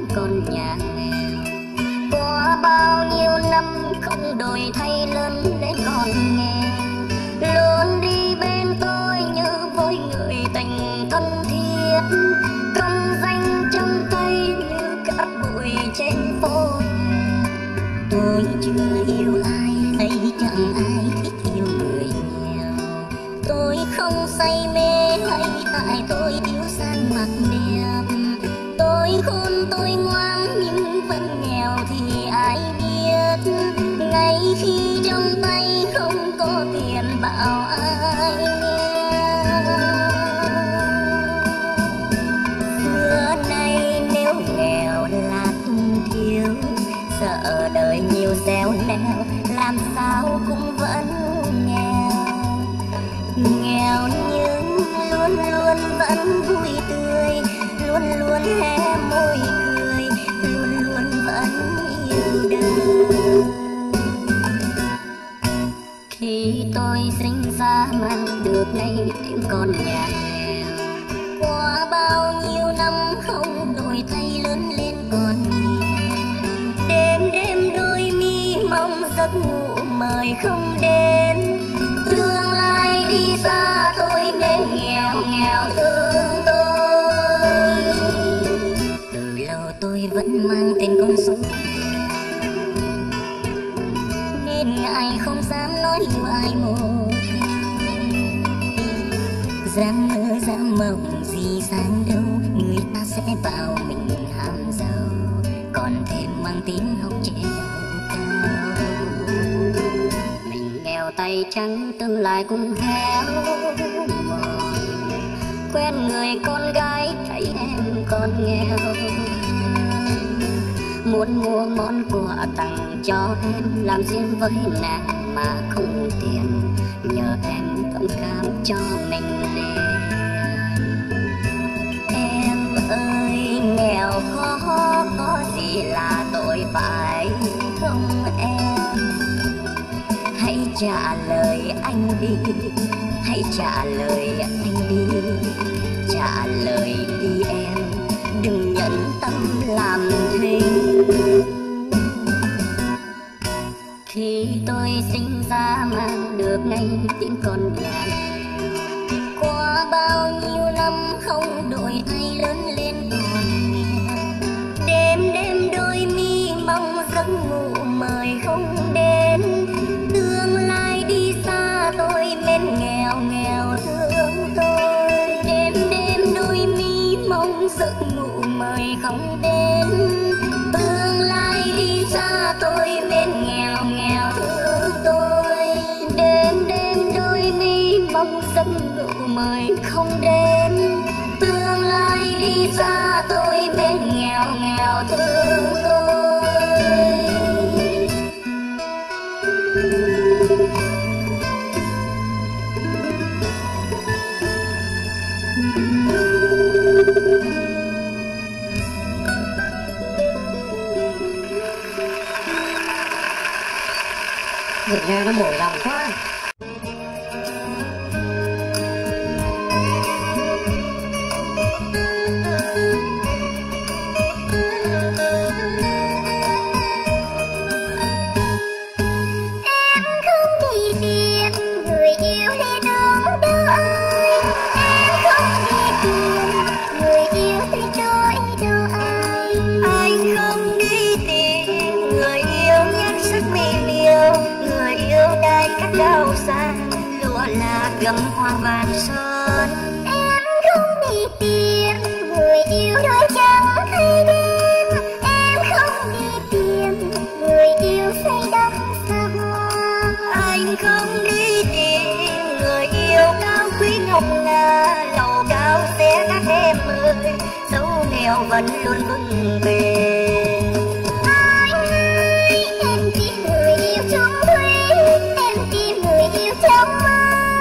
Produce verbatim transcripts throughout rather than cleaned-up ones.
con nhà nghèo. Qua bao nhiêu năm không đổi thay lớn lên còn nghèo, luôn đi bên tôi như với người tình thân thiết, công danh trong tay như cát bụi trên phố. Tôi chưa yêu ai, thấy chẳng ai thích yêu người nghèo. Tôi không say mê hay tại tôi thiếu sang mặt đẹp. Tôi khôn tôi ngoan nhưng vẫn nghèo thì ai biết. Ngay khi trong tay không có tiền bảo ai nghe. Xưa nay nếu nghèo là tung thiếu, sợ đời nhiều xéo nẻo làm sao cũng vẫn nghèo. Nghèo nhưng luôn luôn vẫn vui tươi, luôn luôn hé môi cười, luôn luôn vẫn yêu đời. Khi tôi sinh ra mang được ngay tiếng con nhà nghèo, qua bao nhiêu năm không đổi thay lớn lên còn nghèo. Đêm đêm đôi mi mong giấc ngủ mời không đến, tương lai đi xa tôi nên nghèo nghèo thương tôi. Từ lâu tôi vẫn mang tên con số nên ngại không dám nói yêu ai một. Dám mơ dám mộng gì sáng đâu, người ta sẽ bảo mình ham giàu, còn thêm mang tiếng học trèo cao. Mình nghèo tay trắng tương lai cũng héo mòn, quen người con gái thấy em còn nghèo. Muốn mua món quà tặng cho em, làm duyên với nàng mà không tiền, nhờ em thông cảm cho mình liền. Em ơi nghèo khó có gì là tội phải không em? Hãy trả lời anh đi, hãy trả lời anh đi, trả lời đi em, đừng nhẫn tâm làm thinh. Khi tôi sinh ra mang được ngay tiếng con nhà nghèo, qua bao nhiêu năm không đổi thay lớn lên còn nghèo. Đêm đêm đôi mi mong giấc ngủ mời không đến, tương lai đi xa tôi bên nghèo nghèo thương tôi. Đêm đêm đôi mi mong giấc ngủ mời không đến, tương lai đi xa tôi bên nghèo nghèo thương tôi. Đêm đêm đôi mi mong giấc ngủ mời không đến, tương lai đi xa tôi bên nghèo nghèo thương tôi. Người nghe nó mỏi lòng quá. Gấm hoa vàng son. Em không đi tìm người yêu đôi trắng hay đêm, em không đi tìm người yêu say đắm xa hoa. Anh không đi tìm người yêu cao quý ngọc ngà, lầu cao xe các em ơi, dẫu nghèo vẫn luôn vững bền. Anh ơi em tìm người yêu trong thuê, em tìm người yêu trong mơ.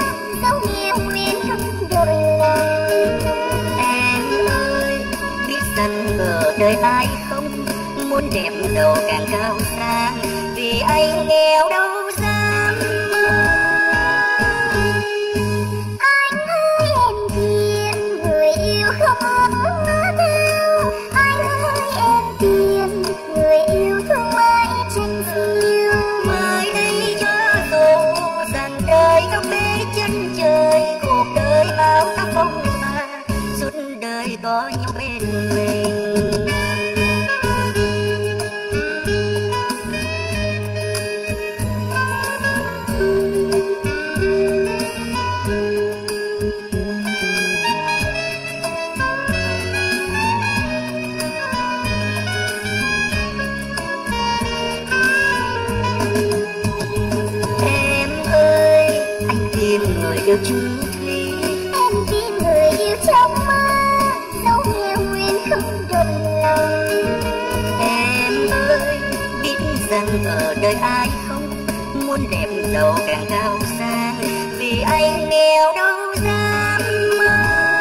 Em ơi biết rằng ở đời ai không muốn đẹp đầu càng cao xa, vì anh nghèo đâu dám mơ. Anh ơi em tìm người yêu không ước mơ theo, anh ơi em tìm chung thủy. Em tin người yêu trong mơ, dẫu nghèo nguyên không đổi lòng. Em ơi, biết rằng ở đời ai không muốn đẹp giàu càng cao sang, vì anh nghèo đâu dám mơ.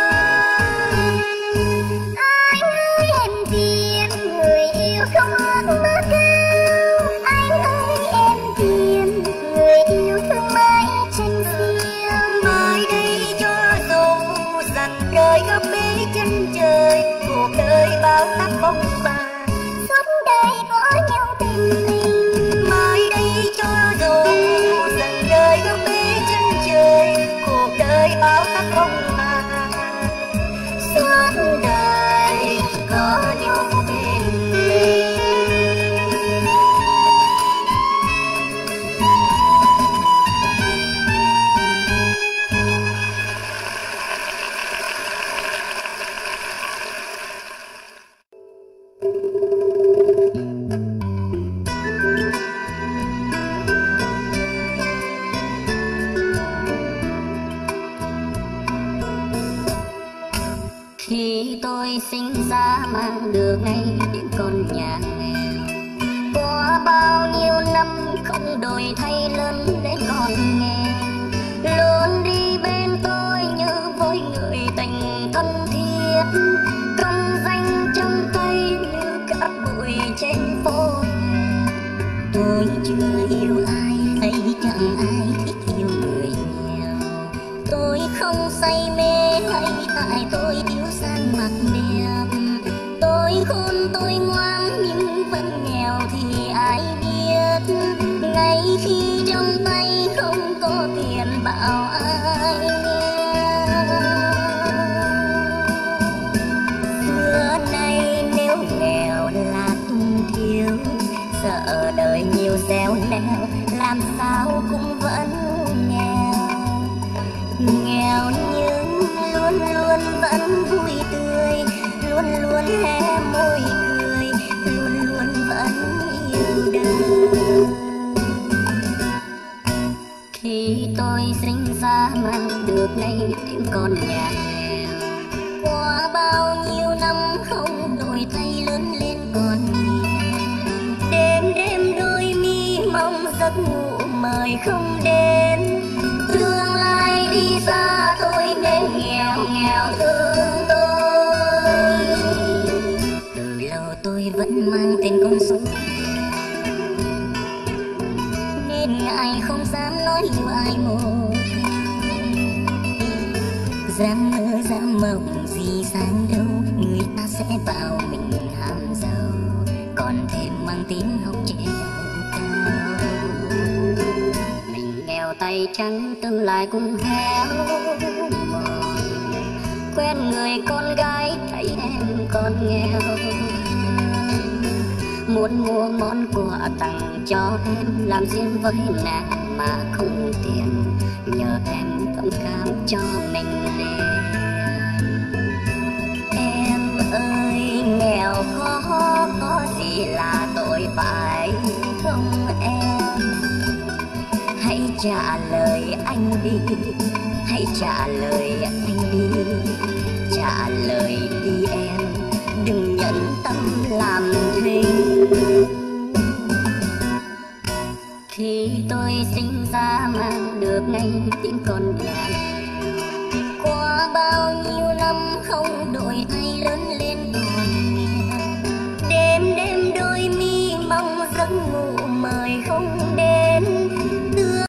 Anh ơi em tìm người yêu không ước mơ cao. Anh ơi em tìm người yêu thương mãi chân riêng. Mai đây cho dù rằng đời gấp bế chân trời, cuộc đời bao tác phong ba, Suốt đời có nhau bên mình. mai đây cho dù rằng đời gấp bế chân trời, cuộc đời bao tác phong ba, Suốt đời có nhau bên mình. Khi tôi sinh ra mang được ngay những con nhà nghèo, qua bao nhiêu năm không đổi thay lớn đến con nghèo, luôn đi bên tôi như với người tình thân thiết, công danh trong tay như cát bụi trên phố. Tôi chưa yêu ai hay chẳng ai thích yêu người nghèo, tôi không say mê hay tại tôi thiếu sang mặc đẹp, tôi khôn tôi ngoan nhưng vẫn nghèo thì ai biết, ngay khi trong tay không có tiền bảo ai nghe. Xưa nay nếu nghèo là tung thiếu, sợ đời nhiều xéo leo làm sao cũng vẫn nghèo. Nghèo nhưng luôn luôn vẫn vui tươi, luôn luôn hé môi cười, luôn luôn vẫn yêu đời. Khi tôi sinh ra mang được ngay tiếng con nhà nghèo, qua bao nhiêu năm không đổi thay lớn lên còn nhiều. Đêm đêm đôi mi mong giấc ngủ mời không đến, tương lai đi xa tôi nên nghèo nghèo thương tôi. Từ lâu tôi vẫn mang tên con số, nên ngại không dám nói yêu ai một câu. Dám mơ dám mộng gì sáng đâu, người ta sẽ bảo mình ham giàu, còn thêm mang tiếng học trèo cao. Mình nghèo tay trắng tương lai cũng héo mòn, quen người con gái thấy em còn nghèo, muốn mua món quà tặng cho em làm riêng với nàng mà không tiền, nhờ em thông cảm cho mình liền. Em ơi nghèo khó có gì là tội phải không em? Hãy trả lời anh đi, hãy trả lời anh đi, trả lời đi em, đừng nhận tâm làm thinh. Khi tôi sinh ra mang được ngay tiếng con gà, qua bao nhiêu năm không đổi thay